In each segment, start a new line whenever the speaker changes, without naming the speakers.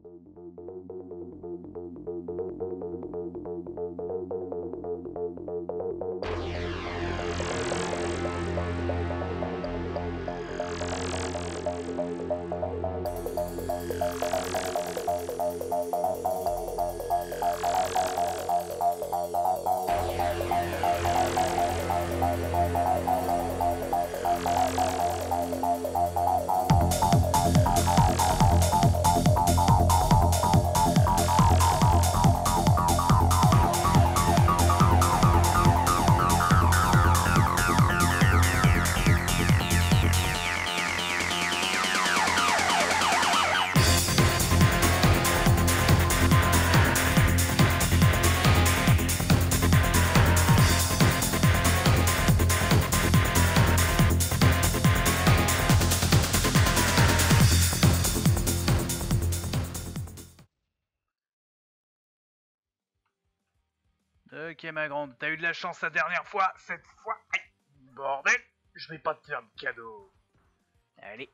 Ok ma grande, t'as eu de la chance la dernière fois, cette fois... Aïe, bordel, je vais pas te faire de cadeau. Allez.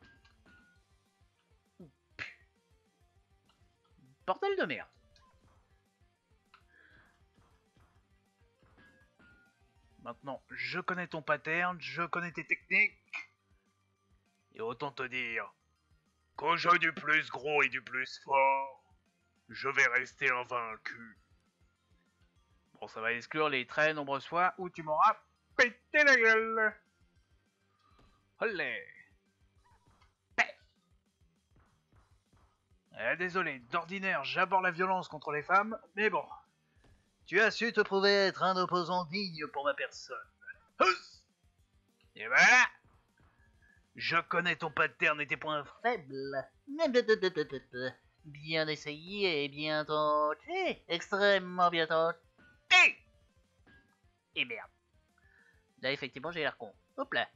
Bordel de merde. Maintenant, je connais ton pattern, je connais tes techniques. Et autant te dire qu'au jeu du plus gros et du plus fort, je vais rester invaincu. Bon, ça va exclure les très nombreuses fois où tu m'auras pété la gueule. Olé. Désolé, d'ordinaire, j'aborde la violence contre les femmes, mais bon. Tu as su te prouver être un opposant digne pour ma personne. Et voilà. Je connais ton pattern et tes points faibles.
Bien essayé et bien tenté. Extrêmement bien tenté.
Et merde.
Là, effectivement, j'ai l'air con. Hop là.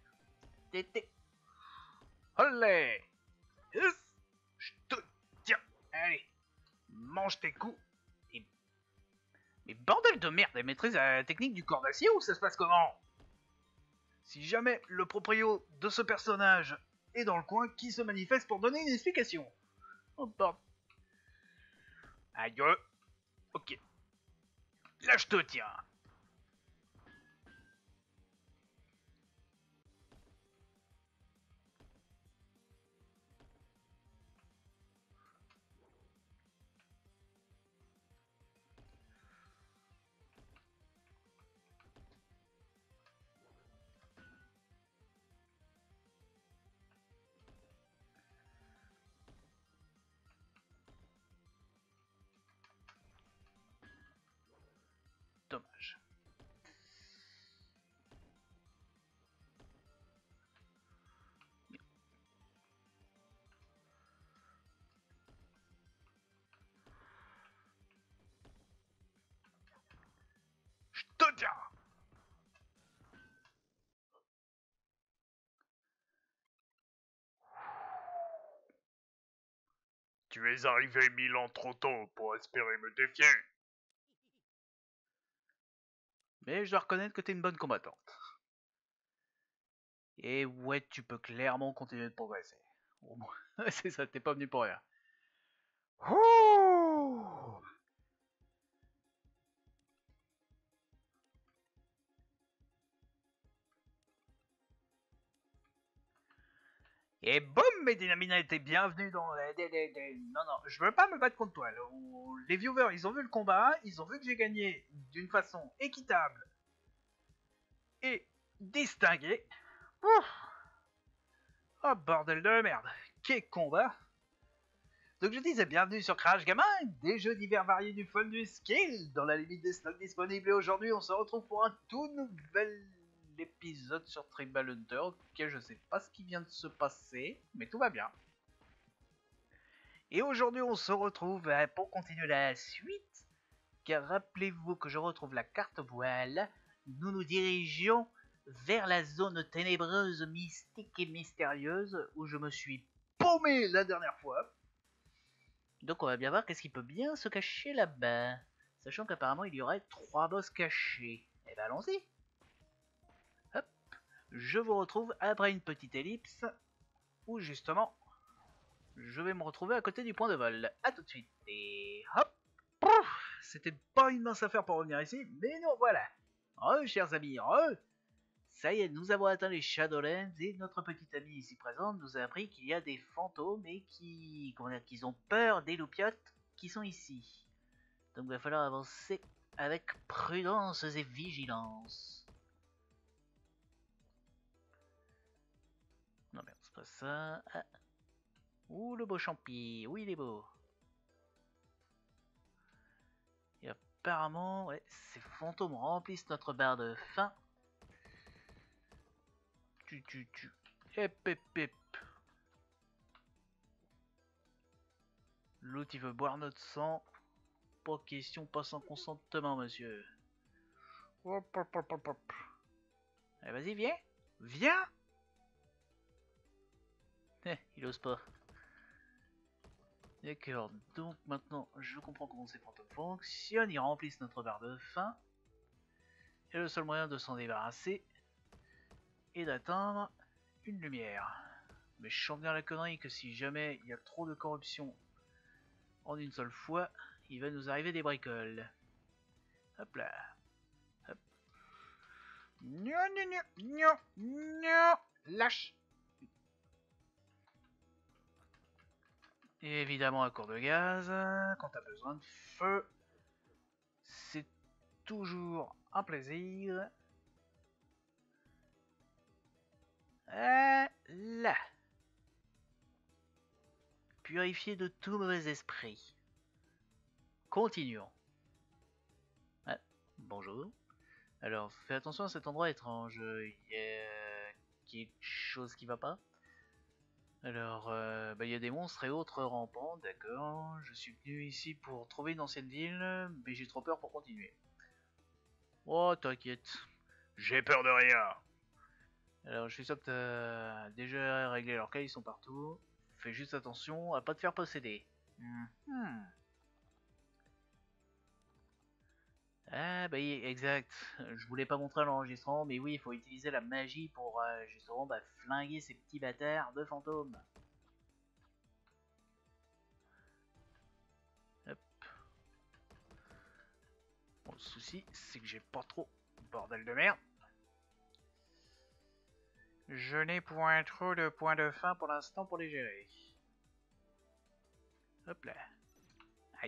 Olé. Je te tiens. Allez. Mange tes coups. Et... Mais bordel de merde, elle maîtrise la technique du corps d'acier ou ça se passe comment? Si jamais le proprio de ce personnage est dans le coin, qui se manifeste pour donner une explication. Oh bordel. Aïe. Ok. Là je te tiens. Dommage. Je te tiens. Tu es arrivé 1000 ans trop tôt pour espérer me défier. Mais je dois reconnaître que t'es une bonne combattante. Et ouais, tu peux clairement continuer de progresser. Au moins, c'est ça, t'es pas venu pour rien. Ouh. Et boum, mes dynaminettes, t'es bienvenue dans... Non, non, je veux pas me battre contre toi. Les viewers, ils ont vu le combat, ils ont vu que j'ai gagné d'une façon équitable et distinguée. Ouf. Oh, bordel de merde. Quel combat. Donc je disais, bienvenue sur Crash Gamin, des jeux divers variés du fun du skill, dans la limite des stocks disponibles. Et aujourd'hui, on se retrouve pour un tout nouvel épisode sur Tribal Hunter. Ok, je sais pas ce qui vient de se passer, mais tout va bien. Et aujourd'hui, on se retrouve pour continuer la suite, car rappelez-vous que je retrouve la carte voile. Nous nous dirigeons vers la zone ténébreuse, mystique et mystérieuse, où je me suis paumé la dernière fois. Donc on va bien voir qu'est-ce qui peut bien se cacher là-bas. Sachant qu'apparemment il y aurait 3 boss cachés. Eh ben allons-y. Hop. Je vous retrouve après une petite ellipse. Où justement Je vais me retrouver à côté du point de vol. A tout de suite. Et hop. Pouf. C'était pas une mince affaire pour revenir ici, mais non, voilà. Chers amis, ça y est, nous avons atteint les Shadowlands et notre petite amie ici présente nous a appris qu'il y a des fantômes et qu'ils ont peur des loupiottes qui sont ici. Donc il va falloir avancer avec prudence et vigilance. Non merde, c'est pas ça. Ah. Ouh, le beau champi. Oui, il est beau. Et apparemment, ouais, ces fantômes remplissent notre barre de faim. Hep. L'autre il veut boire notre sang. Pas question, pas sans consentement, monsieur. Hop. Allez, vas-y, viens. Viens. Il ose pas. D'accord, donc maintenant je comprends comment ces fantômes fonctionnent. Ils remplissent notre barre de faim. Et le seul moyen de s'en débarrasser est d'attendre une lumière. Mais je sens bien la connerie que si jamais il y a trop de corruption en une seule fois, il va nous arriver des bricoles. Hop là. Hop. Non. Lâche. Et évidemment à court de gaz, quand t'as besoin de feu, c'est toujours un plaisir. Là. Purifié de tout mauvais esprit. Continuons. Ah, bonjour. Alors, fais attention à cet endroit étrange. Il y a quelque chose qui va pas. Alors, il y a des monstres et autres rampants, d'accord. Je suis venu ici pour trouver une ancienne ville, mais j'ai trop peur pour continuer. Oh, t'inquiète. J'ai peur de rien. Alors, je suis sûr que t'as déjà réglé leurs cas, ils sont partout. Fais juste attention à pas te faire posséder. Ah bah oui, exact. Je voulais pas montrer l'enregistrement, mais oui, il faut utiliser la magie pour justement flinguer ces petits bâtards de fantômes. Hop. Bon, le souci, c'est que j'ai pas trop bordel de merde. Je n'ai point trop de points de fin pour l'instant pour les gérer. Hop là. Aïe.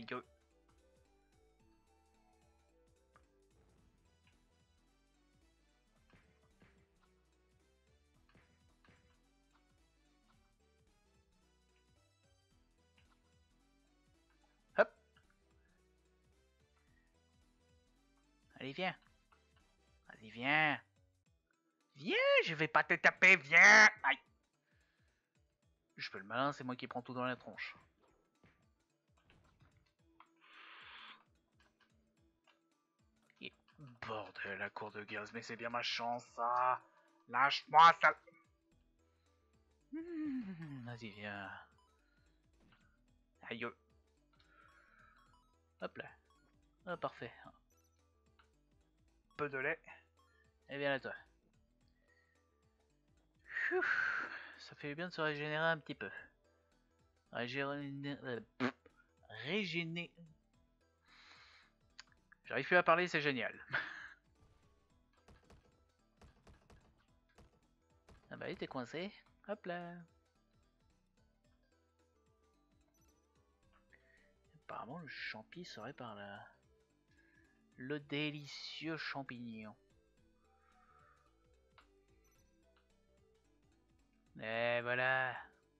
Hop. Allez, viens. Allez, viens. Viens, je vais pas te taper, viens. Aïe. Je fais le malin, c'est moi qui prends tout dans la tronche. Et bordel, la cour de gaz, mais c'est bien ma chance, ça. Lâche-moi, ça. Vas-y, viens. Aïe. Hop là. Ah, parfait. Peu de lait. Et bien là, toi. Ça fait bien de se régénérer un petit peu. Régénérer. J'arrive plus à parler, c'est génial. Ah bah il était coincé. Hop là. Apparemment le champi serait par là. Le délicieux champignon. Et voilà.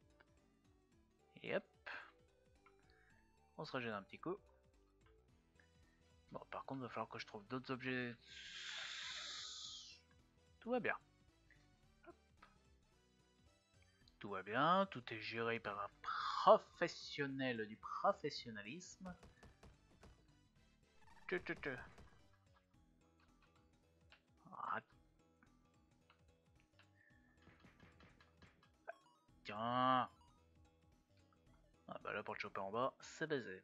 Et hop. On se régène un petit coup. Bon, par contre, il va falloir que je trouve d'autres objets. Tout va bien. Hop. Tout va bien. Tout est géré par un professionnel du professionnalisme. Ah. Tiens. Ah bah là pour le choper en bas, c'est baisé.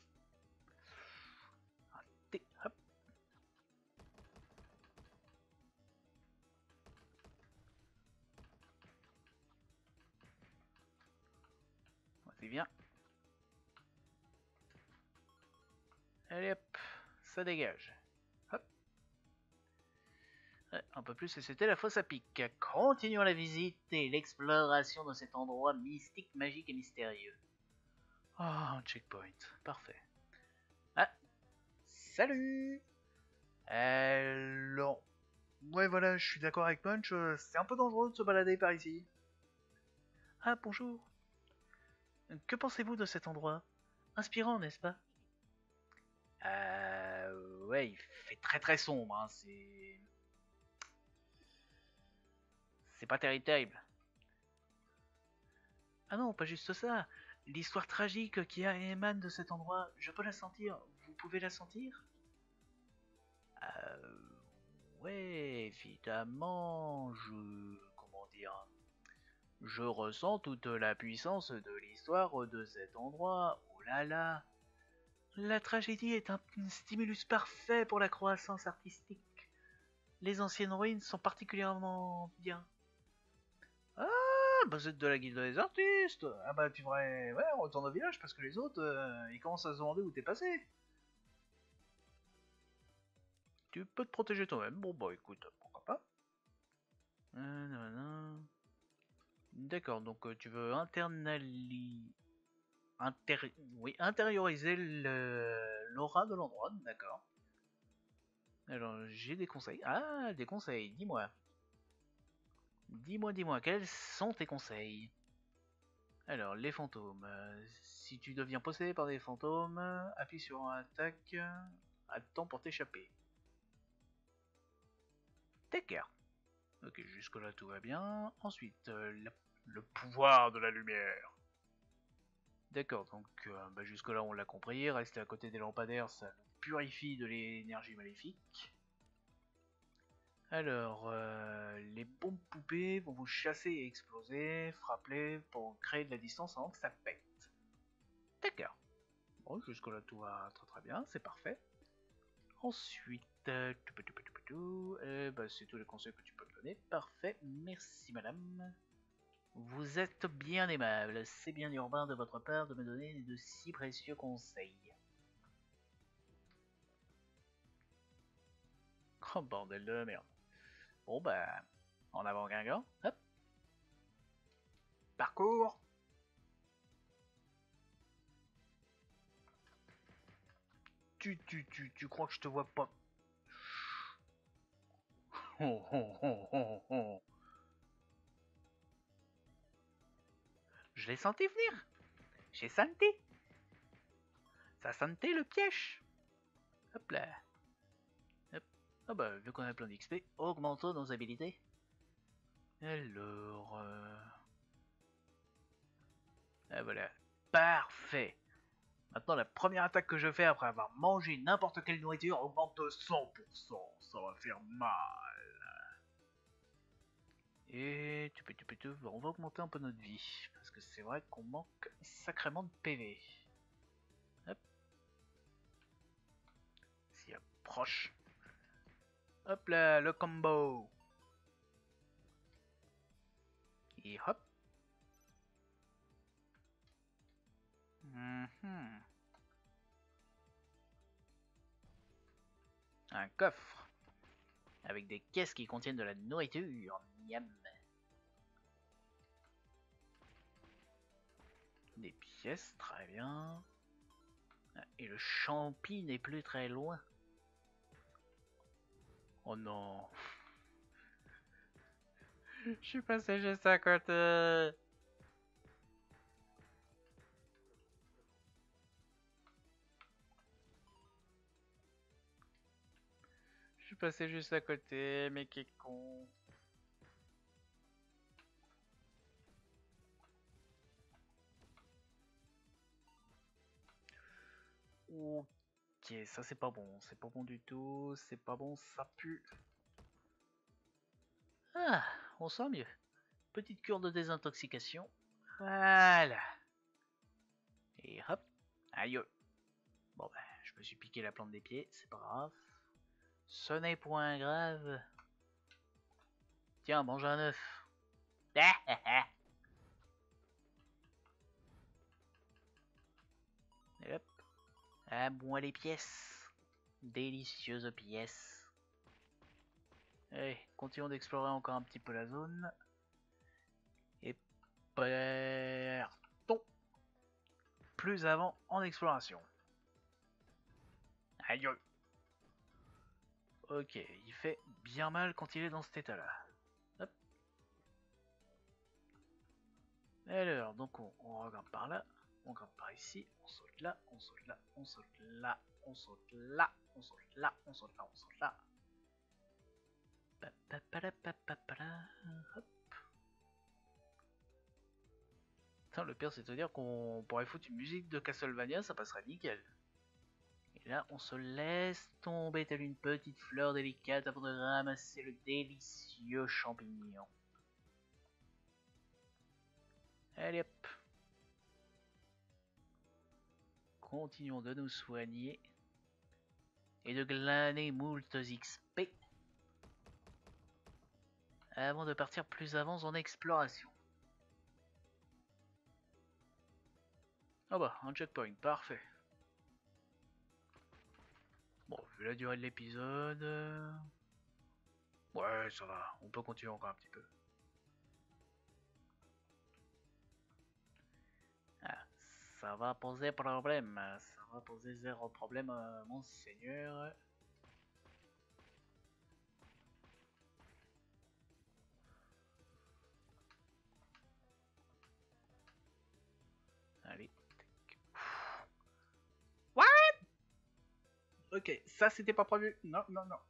Hop. viens. Allez hop, ça dégage. Hop. Ouais, un peu plus et c'était la fosse à pic. Continuons la visite et l'exploration de cet endroit mystique, magique et mystérieux. Oh, un checkpoint. Parfait. Ah, salut. Alors... Ouais, voilà, je suis d'accord avec Punch, c'est un peu dangereux de se balader par ici. Ah, bonjour. Que pensez-vous de cet endroit? Inspirant, n'est-ce pas? Ouais, il fait très très sombre, hein, c'est pas terrible. Ah non, pas juste ça. L'histoire tragique qui émane de cet endroit, je peux la sentir. Vous pouvez la sentir? Euh... Ouais, évidemment, comment dire... Je ressens toute la puissance de l'histoire de cet endroit. Oh là là! La tragédie est un stimulus parfait pour la croissance artistique. Les anciennes ruines sont particulièrement bien. Ah, bah c'est de la guilde des artistes. Ah bah tu devrais, ouais, retourner au village parce que les autres, ils commencent à se demander où t'es passé. Tu peux te protéger toi-même. Bon bah écoute, pourquoi pas. D'accord, donc tu veux intérioriser l'aura de l'endroit, d'accord. Alors j'ai des conseils. Ah, des conseils, dis-moi. Dis-moi, quels sont tes conseils? Alors, les fantômes. Si tu deviens possédé par des fantômes, appuie sur attaque. Attends pour t'échapper. D'accord. Ok, jusque là tout va bien. Ensuite, le pouvoir de la lumière. D'accord, donc bah, jusque là on l'a compris. Rester à côté des lampadaires, ça nous purifie de l'énergie maléfique. Alors, les bombes poupées vont vous chasser et exploser, frapper pour créer de la distance avant que ça pète. D'accord. Bon, jusque là tout va très très bien, c'est parfait. Ensuite, bah, c'est tous les conseils que tu peux me donner. Parfait, merci madame. Vous êtes bien aimable, c'est bien urbain de votre part de me donner de si précieux conseils. Oh bordel de la merde. Bon bah, en avant Guingamp, hop. Parcours. Tu crois que je te vois pas? Oh, oh, oh, oh, oh. Je l'ai senti venir. J'ai senti. Ça sentait le piège. Hop là. Hop. Ah bah, vu qu'on a plein d'XP, augmentons nos habilités. Alors... Ah voilà. Parfait. Maintenant, la première attaque que je fais après avoir mangé n'importe quelle nourriture augmente de 100%. Ça va faire mal. Et on va augmenter un peu notre vie. Parce que c'est vrai qu'on manque sacrément de PV. Hop. S'y approche. Hop là, le combo. Et hop. Un coffre. Avec des caisses qui contiennent de la nourriture. Miam. Des pièces, très bien. Et le champi n'est plus très loin. Oh non. Je suis passé juste à côté. Je suis passé juste à côté, mais quel con. Ok, ça c'est pas bon. C'est pas bon du tout. C'est pas bon, ça pue. Ah, on sent mieux. Petite cure de désintoxication. Voilà. Et hop. Aïe. Bon ben, je me suis piqué la plante des pieds, c'est pas grave. Ce n'est point grave. Tiens, mange un œuf.
À moi les pièces. Délicieuses pièces. Allez, continuons d'explorer encore un petit peu la zone. Et partons plus avant en exploration. Aïe. Ok, il fait bien mal quand il est dans cet état-là. Hop. Alors, donc on regarde par là, on regarde par ici, on saute là, on saute là, on saute là, on saute là, on saute là, on saute là, on saute là. Hop. Putain, le pire c'est de dire qu'on pourrait foutre une musique de Castlevania, ça passerait nickel. Et là, on se laisse tomber telle une petite fleur délicate avant de ramasser le délicieux champignon. Allez hop. Continuons de nous soigner et de glaner moult XP avant de partir plus avant en exploration. Ah bah, un checkpoint, parfait. Bon, vu la durée de l'épisode... Ouais, ça va, on peut continuer encore un petit peu. Ah, ça va poser problème, ça va poser zéro problème, monseigneur. Allez. What? Ok, ça c'était pas prévu. Non, non, non.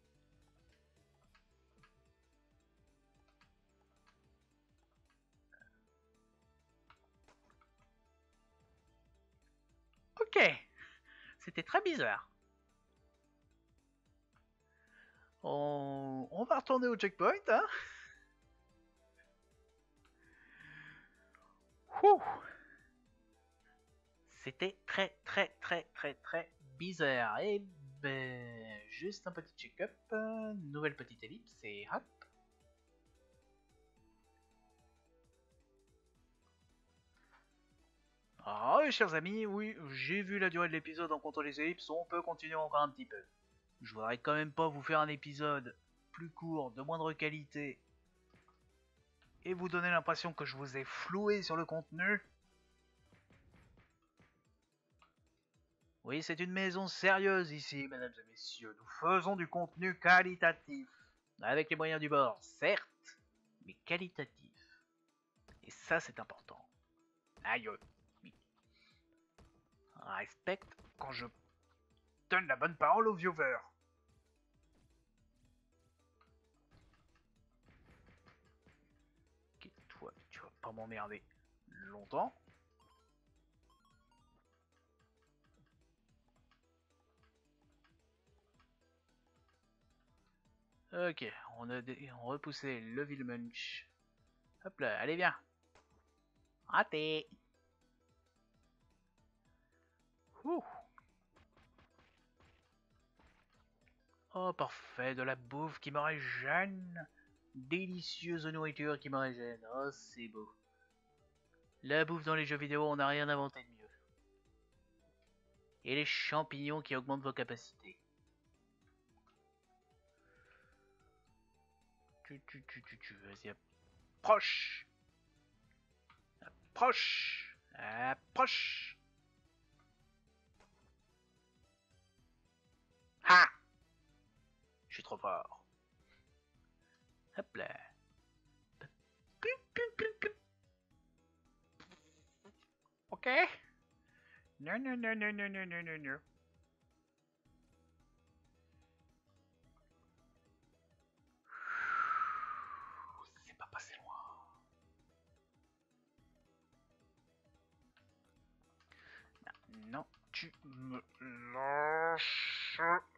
Ok, c'était très bizarre. On va retourner au checkpoint, hein. Ouh. C'était très très très très très bizarre. Et ben, juste un petit check-up, nouvelle petite ellipse et hop. Ah oui, chers amis, oui, j'ai vu la durée de l'épisode en comptant les ellipses, on peut continuer encore un petit peu. Je voudrais quand même pas vous faire un épisode plus court, de moindre qualité, et vous donner l'impression que je vous ai floué sur le contenu. Oui, c'est une maison sérieuse ici, mesdames et messieurs. Nous faisons du contenu qualitatif. Avec les moyens du bord, certes, mais qualitatif. Et ça, c'est important. Aïe. Oui. Respecte quand je donne la bonne parole aux viewers. Ok, toi, tu vas pas m'emmerder longtemps. Ok, on a repoussé le Villemunch. Hop là, allez viens. Raté. Ouh. Oh parfait, de la bouffe qui me régène. Délicieuse nourriture qui me régène. Oh c'est beau. La bouffe dans les jeux vidéo, on n'a rien inventé de mieux. Et les champignons qui augmentent vos capacités. Vas-y, approche. Approche. Approche. Ha! Je suis trop fort. Hop là. Ok. Non, non, non, non, non, non, non, non, non. C'est pas passé loin. Non, tu me lâches.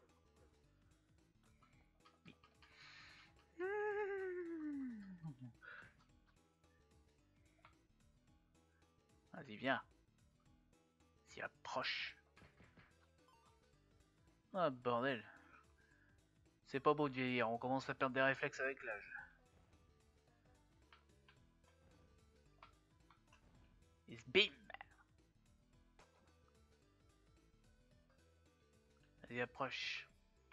Vas-y, viens. S'y approche. Ah, bordel. C'est pas beau de vieillir, on commence à perdre des réflexes avec l'âge. Et bim! Vas-y, approche.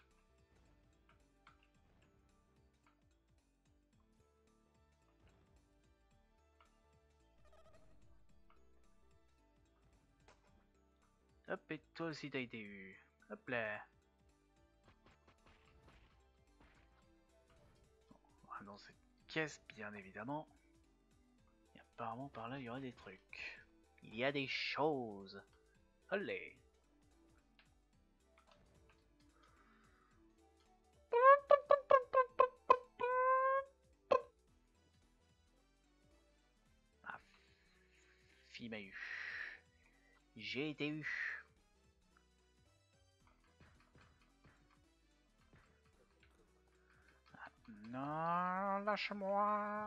Hop, et toi aussi t'as été eu. Hop là. Ah, dans cette caisse, bien évidemment. Et apparemment, par là, il y aurait des trucs. Il y a des choses. Allez. Ma fille m'a eu. J'ai été eu. Non, lâche-moi.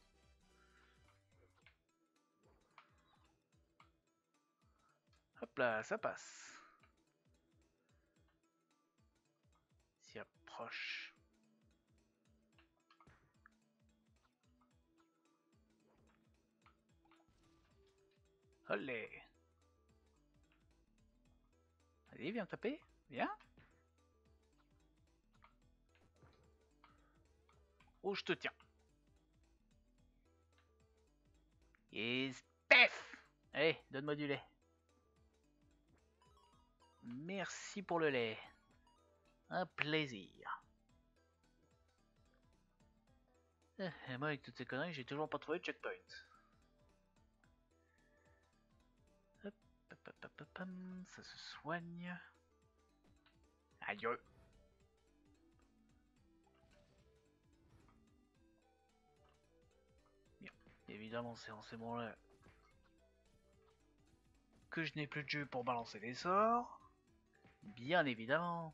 Hop là, ça passe. S'y approche. Allez. Allez, viens taper. Viens. Oh, je te tiens. Et pef. Allez, donne-moi du lait. Merci pour le lait. Un plaisir. Et moi, avec toutes ces conneries, j'ai toujours pas trouvé de checkpoint. Hop, hop, hop, hop, hop, ça se soigne. Aïe. Bien, évidemment, c'est en ces moments-là que je n'ai plus de jeu pour balancer des sorts. Bien évidemment.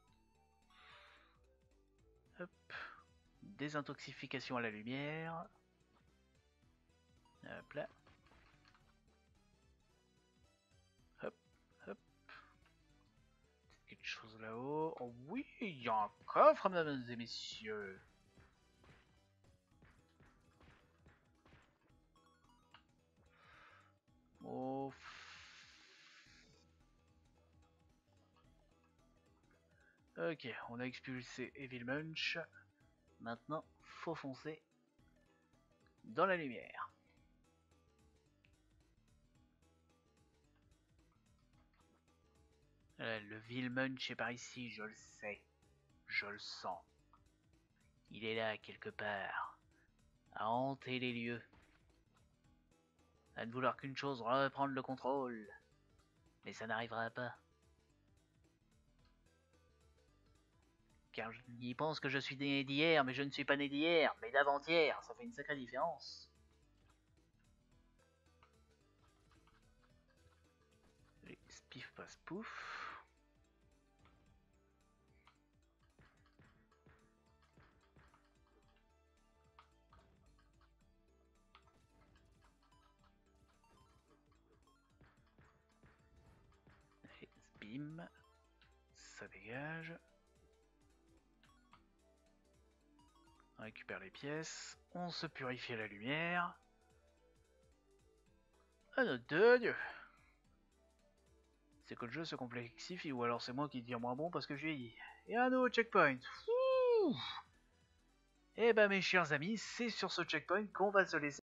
Hop. Désintoxification à la lumière. Hop là. Hop, hop. Quelque chose là-haut. Oh oui, il y a un coffre, mesdames et messieurs. Oh. Ok, on a expulsé Evil Munch. Maintenant, faut foncer dans la lumière. Le Vil Munch est par ici, je le sais. Je le sens. Il est là, quelque part, à hanter les lieux. À ne vouloir qu'une chose, reprendre le contrôle. Mais ça n'arrivera pas. Car il pense que je suis né d'hier, mais je ne suis pas né d'hier, mais d'avant-hier. Ça fait une sacrée différence. Allez, spif passe pouf. Allez, bim. Ça dégage. On récupère les pièces. On se purifie à la lumière. Ah, notre Dieu! C'est que le jeu se complexifie, ou alors c'est moi qui deviens moins bon parce que je vieillis. Et un nouveau checkpoint. Et bah mes chers amis, c'est sur ce checkpoint qu'on va se laisser.